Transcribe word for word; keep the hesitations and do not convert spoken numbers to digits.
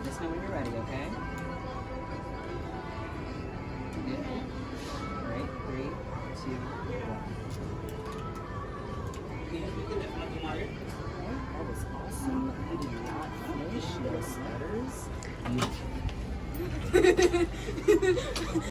Just know when you're ready, okay? Good. All right, three, two, one. That was awesome. You did not finish those letters. You